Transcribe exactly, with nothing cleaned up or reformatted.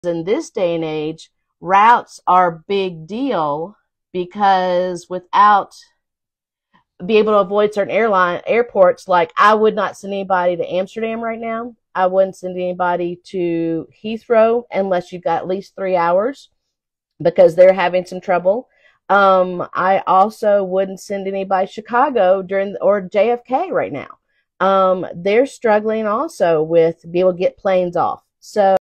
in this day and age, routes are a big deal because without be able to avoid certain airline airports, like I would not send anybody to Amsterdam right now. I wouldn't send anybody to Heathrow unless you've got at least three hours because they're having some trouble. Um, I also wouldn't send anybody to Chicago during or J F K right now. Um, they're struggling also with be able to get planes off. So